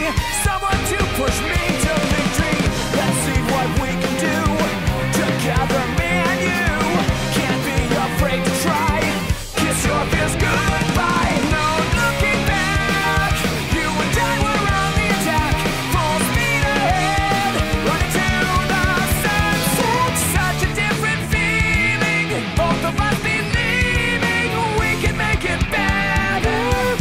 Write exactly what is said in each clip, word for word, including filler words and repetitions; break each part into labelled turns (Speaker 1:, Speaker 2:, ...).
Speaker 1: someone to push me to victory. Let's see what we can do together, me and you. Can't be afraid to try. Kiss your fears goodbye. No looking back. You and I were on the attack. Full speed ahead, running to the sunset. Such a different feeling. Both of us believing we can make it better.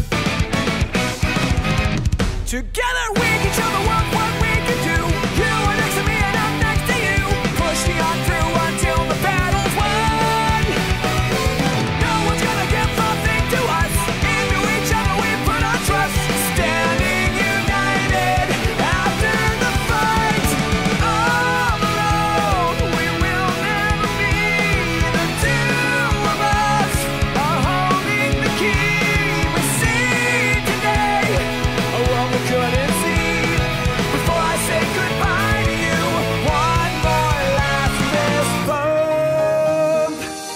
Speaker 1: Together we can show the world what we can do. You are next to me and I'm next to you. Pushing on through until the battle's won. No one's gonna give nothing to us. Into each other we put our trust. Standing united after the fight. All alone we will never be. The two of us are holding the key. We see today a world we couldn't see. Before I say goodbye to you, one more last fist bump.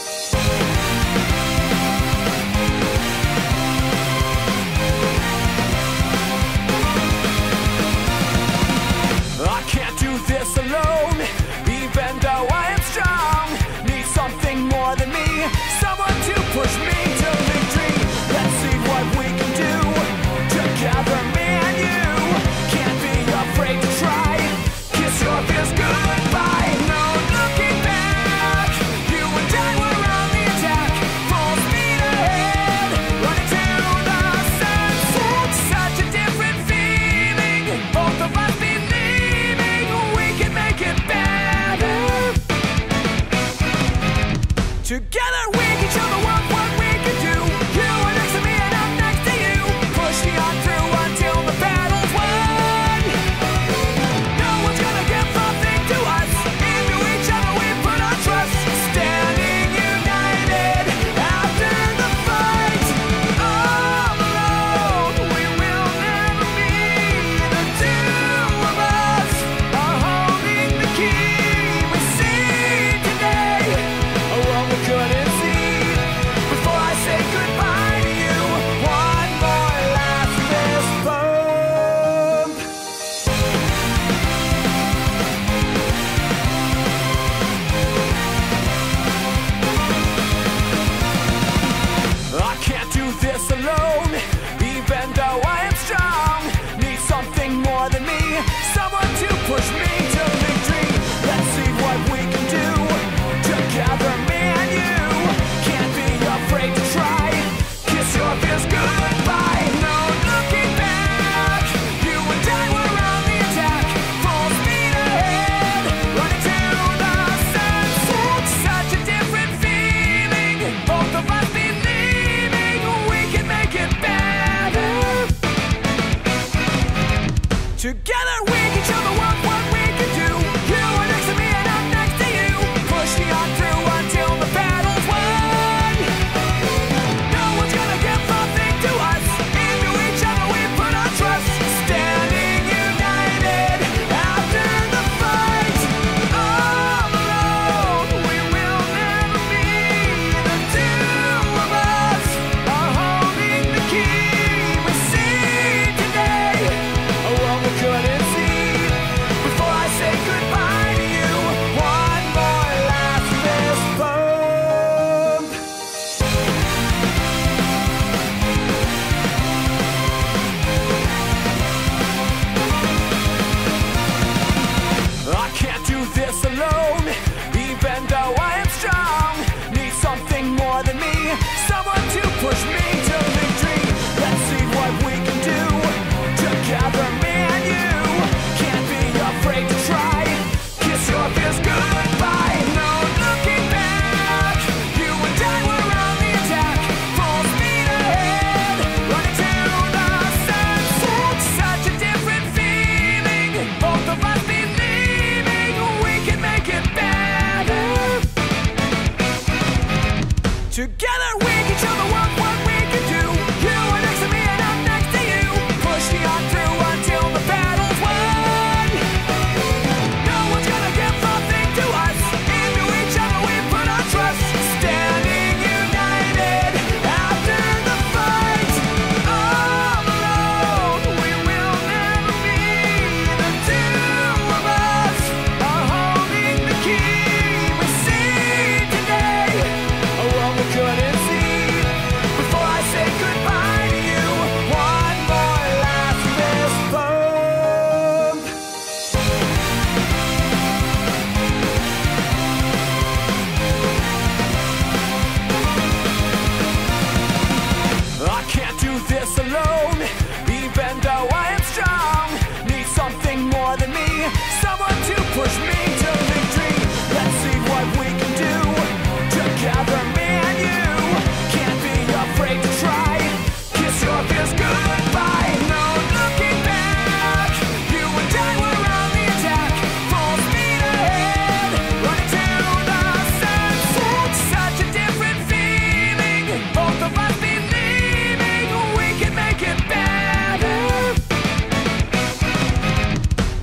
Speaker 1: I can't do this alone, even though I am strong. Need something more than me, someone to push me to victory. Let's see what we can do together, me and you. Can't be afraid to try. Kiss your fears goodbye. No looking back. You and I were on the attack. Full speed ahead, running to the sunset. Such a different feeling. Both of us believing we can make it better. Together we can show the world what we can do. You are next to me and I'm next to you. Pushing on through until the battle's won. No one's gonna give nothing to us. Into each other we put our trust. Standing united after the fight. All alone we will never be. The two of us are holding the key. We see today a world we couldn't see. Before I say goodbye to you, one more last fist bump. I can't do this alone, even though I am strong. Need something more than me, someone to push me to victory. Let's see what we can do together, me and you. Can't be afraid to try. Kiss your fears goodbye. No looking back. You and I were on the attack. Full speed ahead, running to the sunset. Such a different feeling. Both of us believing we can make it better. Together we can show the world what we can do. You are next to me and I'm next to you. Pushing on through until the battle's won. No one's gonna give nothing to us. Into each other we put our trust. Standing united after the fight. All alone we will never be. The two of us are holding the key. We see today a world we couldn't see.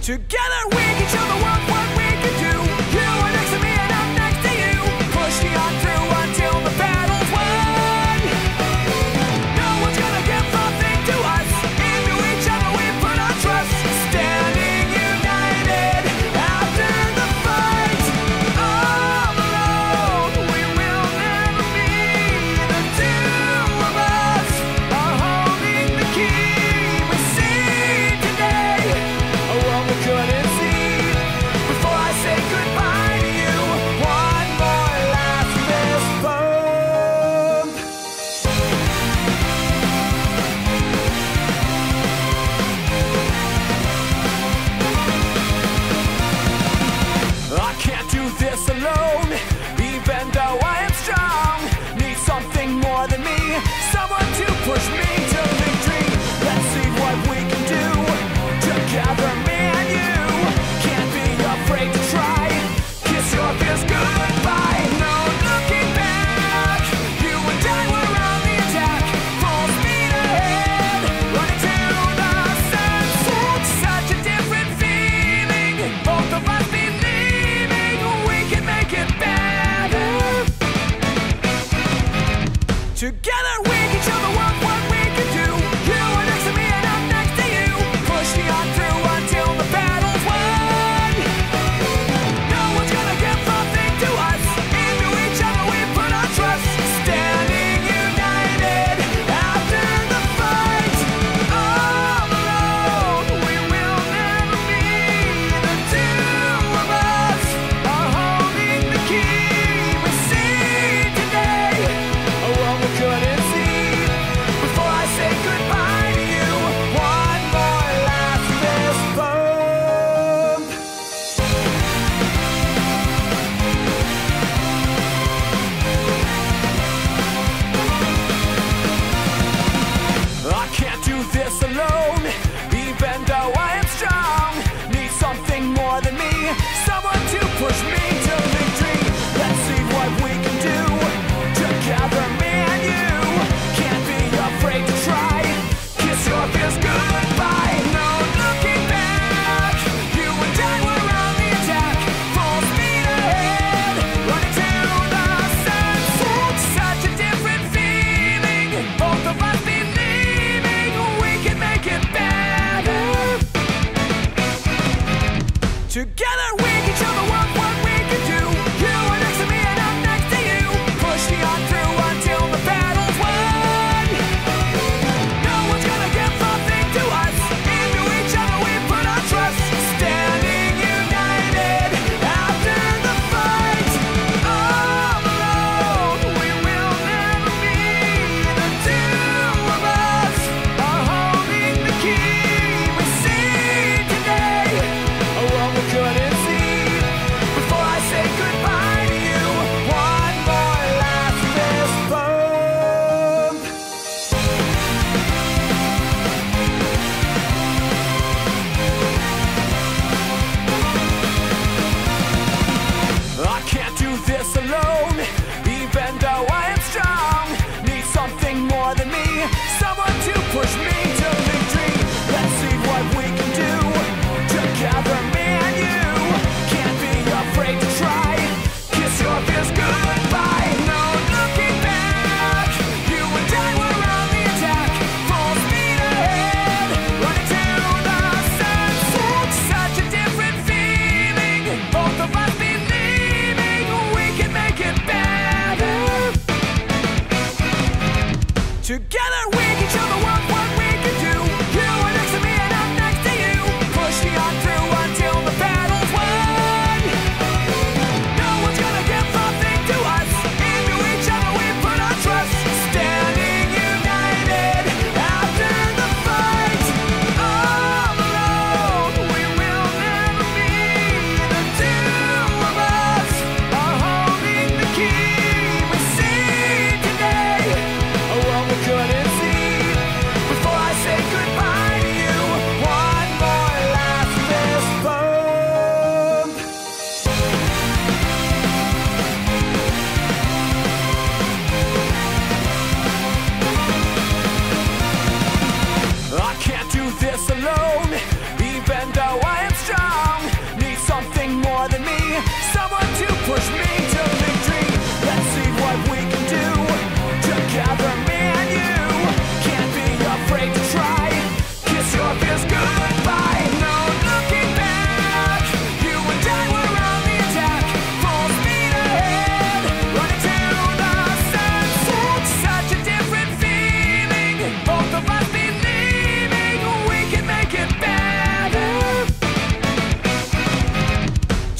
Speaker 1: Together we can show the world what we can do. You are next to me and I'm next to you. Pushing on through until the battle's won. No one's gonna give nothing to us. Into each other we put our trust. Standing united after the fight. All alone we will never be. The two of us are holding the key. We see today a world we couldn't see. Before I say goodbye to you, one more last fist bump. I can't do this alone, even though I am strong. Need something more than me, someone to push me to victory. Let's see what we can do together, me and you. Can't be afraid to try. Kiss your fears goodbye. No looking back. You and I were on the attack. Full speed ahead, running to the sunset. Such a different feeling. Both of us believing we can make it better. Together we can show the world what we can do. You are next to me and I'm next to you. Pushing on through until the battle's won. No one's gonna give nothing to us. Into each other we put our trust. Standing united after the fight. All alone we will never be. The two of us are holding the key. We see today a world we couldn't see. Before I say goodbye to you, one more last fist bump. I can't do this alone, even though I am strong. Need something more than me, someone to push me to victory. Let's see what we can do together, me and you. Can't be afraid to try. Kiss your fears goodbye. No looking back. You and I were on the attack. Full speed ahead, running to the sunset. Such a different feeling. Both of us believing we can make it better. Together we can show the world what we can do. You are next to me and I'm next to you. Pushing on through until the battle's won. No one's gonna give nothing to us. Into each other we put our trust. Standing united after the fight. All alone we will never be. The two of us are holding the key. We see today a world we couldn't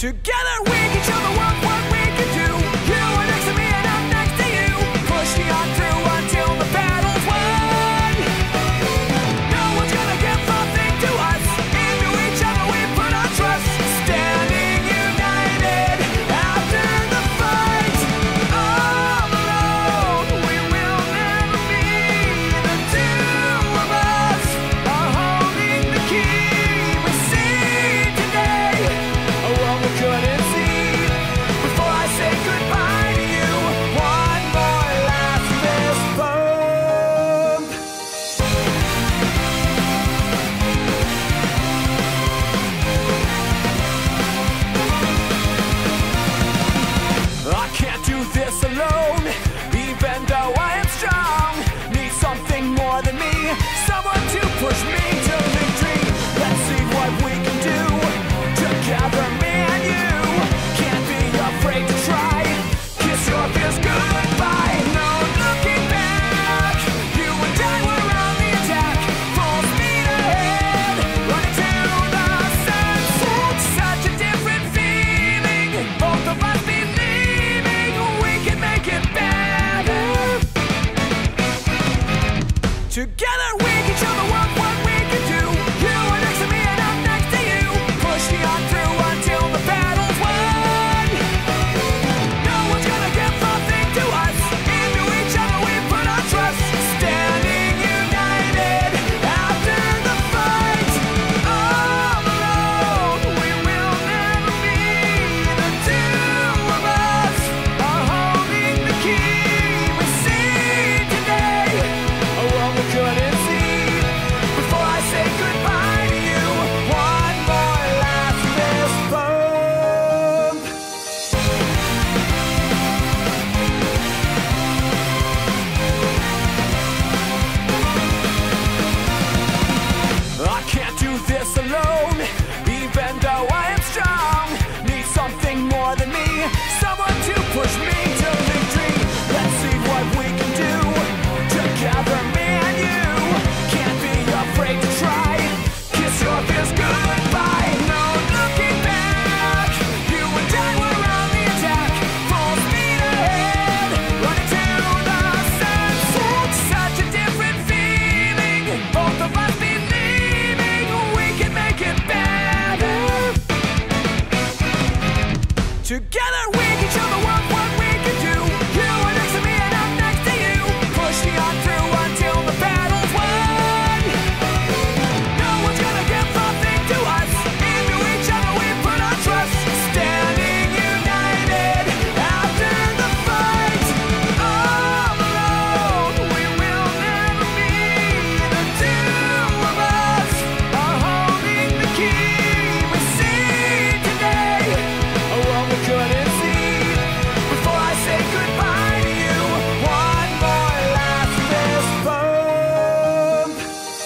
Speaker 1: Together we can show the world what we can do. You are next to me and I'm next to you. Pushing on through until the battle's won. No one's gonna give nothing to us. Into each other we put our trust. Standing united after the fight. All alone we will never be. The two of us are holding the key. We see today a world we couldn't see. Before I say goodbye to you, one more last fist bump. I can't do this alone, even though I am strong. Need something more than me, someone to push me to victory. Let's see what we can do together, me and you. Can't be afraid to try. Kiss your fears goodbye. No looking back. You and I were on the attack. Full speed ahead, running to the sunset. Such a different feeling. Both of us believing we can make it better. Together we can show the world what we can do. You are next to me and I'm next to you. Pushing on through until the battle's won. No one's gonna give nothing to us. Into each other we put our trust. Standing united after the fight. All alone we will never be. The two of us are holding the key. We see today a world we couldn't see. Before I say goodbye to you, one more last fist bump. I can't do this alone, even though I am strong. Need something more than me, someone to push me to victory. Let's see what we can do together, me and you. Can't be afraid to try. Kiss your fears goodbye. No looking back. You and I were on the attack. Full speed ahead, running to the sunset. Such a different feeling. Both of us believing we can make it better. Together we can show the world what we can do. You are next to me and I'm next to you. Pushing on through until the battle's won. No one's gonna give nothing to us. Into each other we put our trust. Standing united after the fight. All alone we will never be. The two of us are holding the key. We see today a world we couldn't see. Before I say goodbye to you, one more last fist bump.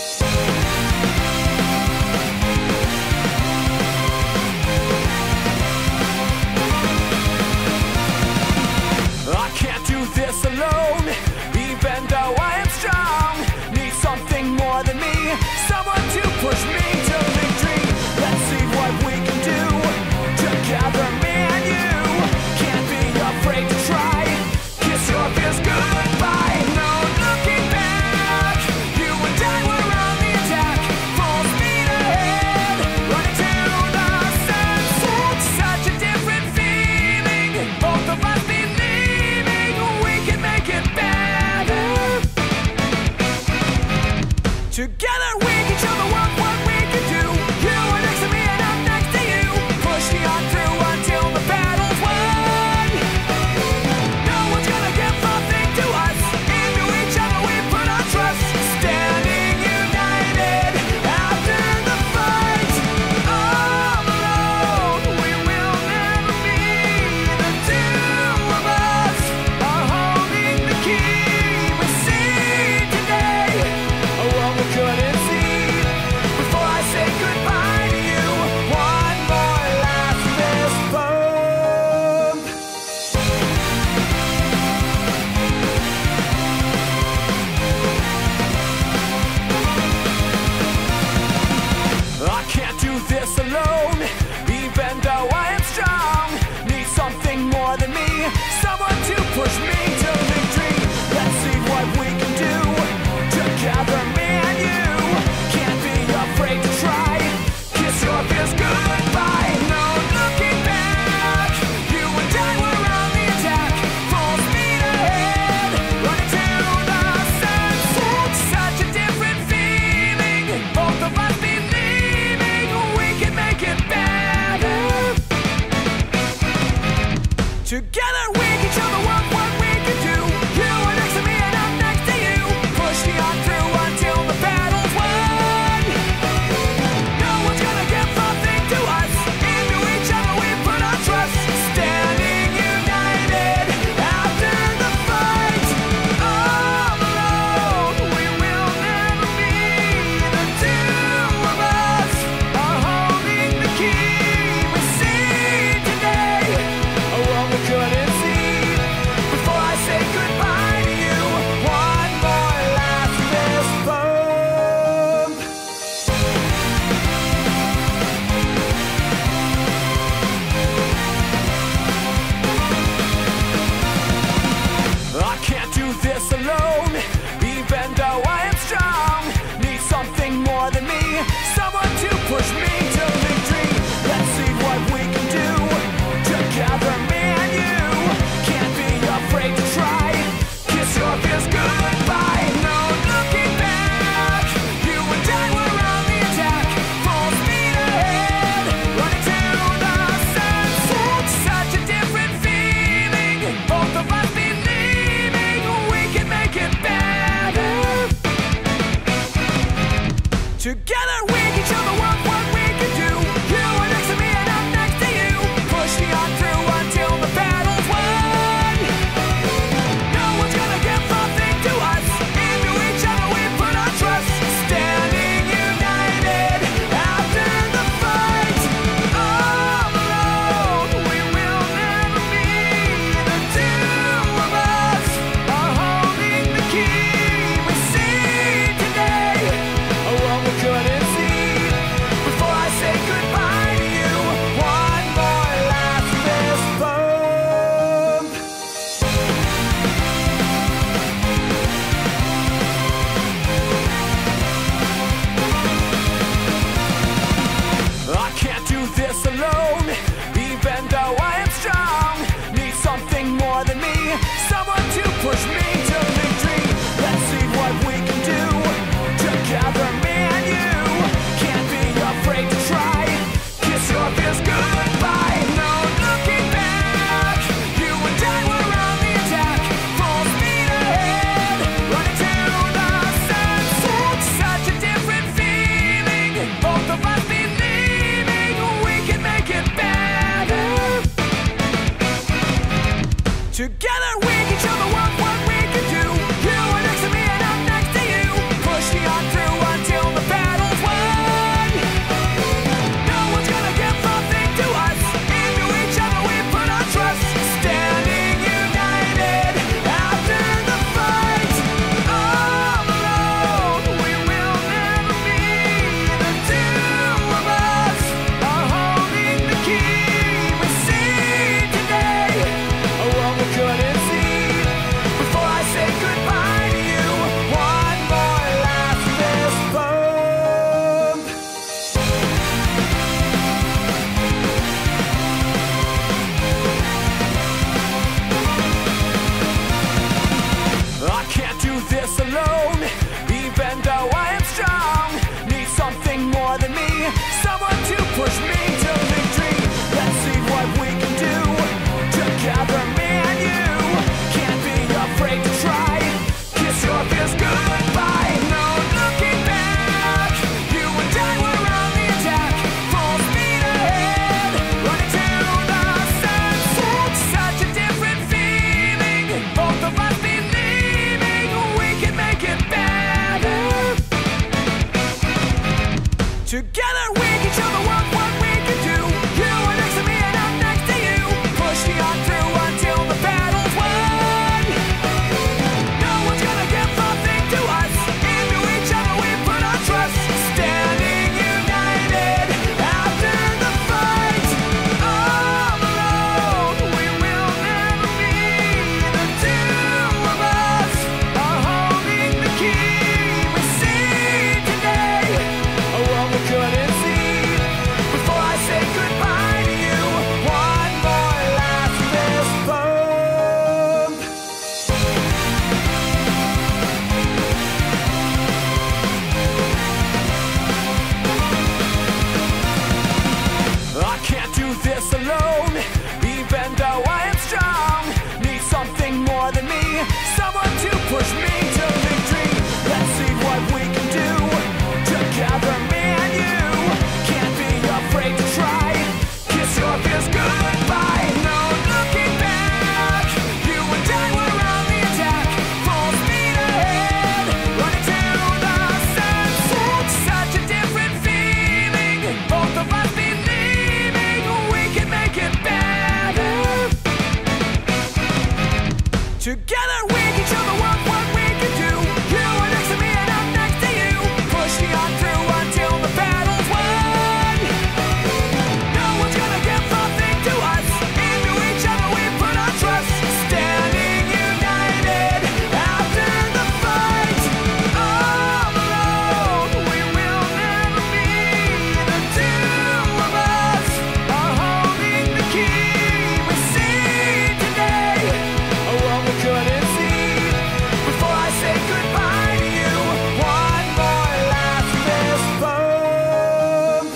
Speaker 1: I can't do this alone, even though I am strong. Need something more than me, someone to push me to victory. Let's see what we can do together, me and you. Can't be afraid to try. Kiss your fears goodbye. No looking back. You and I were on the attack. Full speed ahead, running to the sunset. Such a different feeling. Both of us believing we can make it better. Together we can show the world what we can do. You are next to me and I'm next to you. Pushing on through until the battle's won. No one's gonna give nothing to us. Into each other we put our trust. Standing united after the fight. All alone we will never be. The two of us are holding the key. We see today a world we couldn't see. Before I say goodbye to you, one more last fist bump. I can't do this alone, even though I am strong. push me to victory. Let's see what we can do together, me and you. Can't be afraid to try. Kiss your fears goodbye. No looking back. You and I were on the attack. Full speed ahead, running to the sunset. Such a different feeling. Both of us believing we can make it better. Together we can show the world what we push me to victory. Let's see what we can do together, me and you. Can't be afraid to try. Kiss your fears goodbye. No looking back. You and I were on the attack. Full speed ahead, running to the sunset. Such a different feeling. Both of us believing we can make it better. Together we can show the world what we can do. You are next to me and I'm next to you. Pushing on through until the battle's won. No one's gonna give nothing to us. Into each other we put our trust. Standing united after the fight. All alone we will never be. The two of us are holding the key. We see today a world we couldn't see. Before I say goodbye to you, one more last fist bump.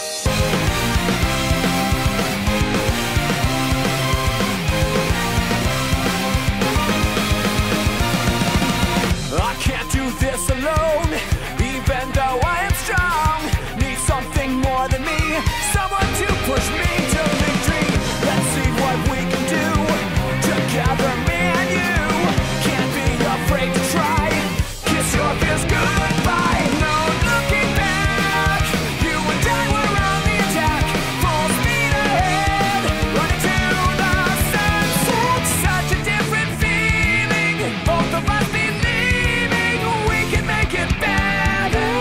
Speaker 1: I can't do this alone, even though I am strong. Need something more than me, someone to push me to victory. Let's see what we can do together, me and you. Can't be afraid to try. Kiss your fears goodbye. No looking back. You and I were on the attack. Full speed ahead, running to the sunset. Such a different feeling. Both of us believing we can make it better.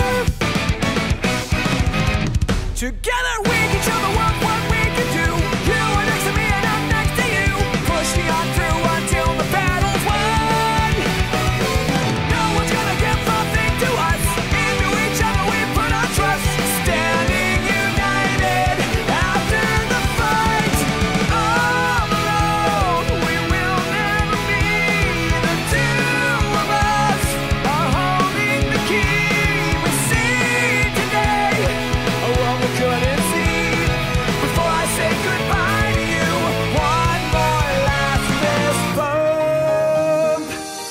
Speaker 1: Together we can show the world what we can do. You are next to me and I'm next to you. Pushing on through until the battle's won. No one's gonna give nothing to us. Into each other we put our trust. Standing united after the fight. All alone we will never be. The two of us are holding the key. We see today a world we couldn't see. Before I say goodbye to you, one more last fist bump.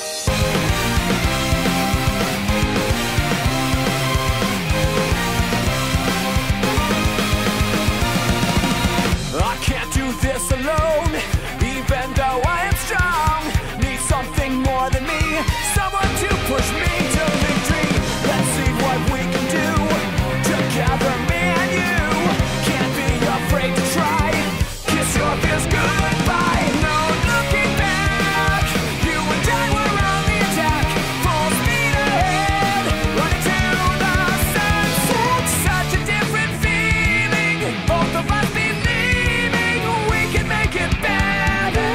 Speaker 1: I can't do this alone, even though I am strong. Need something more than me, someone to push me to victory. Let's see what we can do together, me and you. Can't be afraid to try. Kiss your fears goodbye. No looking back. You and I were on the attack. Full speed ahead, running to the sunset. Such a different feeling. Both of us believing we can make it better.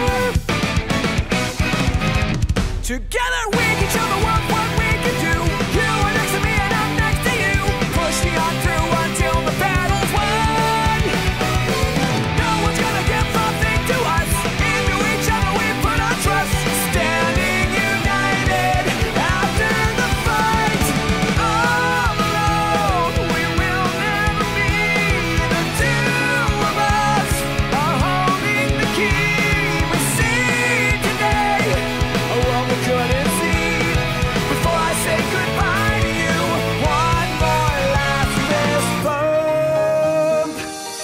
Speaker 1: Together we can show the world what we can do. You are next to me and I'm next to you. Pushing on through until the battle's won. No one's gonna give nothing to us. Into each other we put our trust. Standing united after the fight. All alone we will never be. The two of us are holding the key. We see today a world we couldn't see. Before I say goodbye to you, one more last fist bump.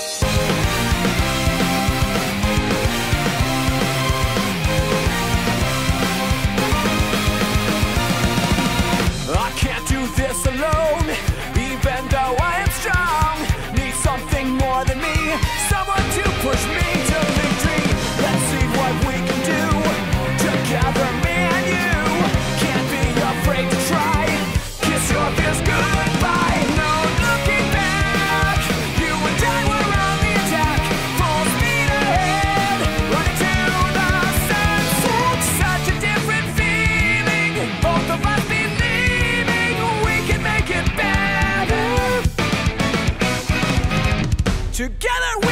Speaker 1: I can't do this alone, even though I am strong. Need something more than me, someone to push me to victory. Let's see what we can do together, me and you. Can't be afraid to try. Kiss your fears goodbye. No looking back. You and I were on the attack. Full speed ahead, running to the sunset. Such a different feeling. Both of us believing we can make it better. Together we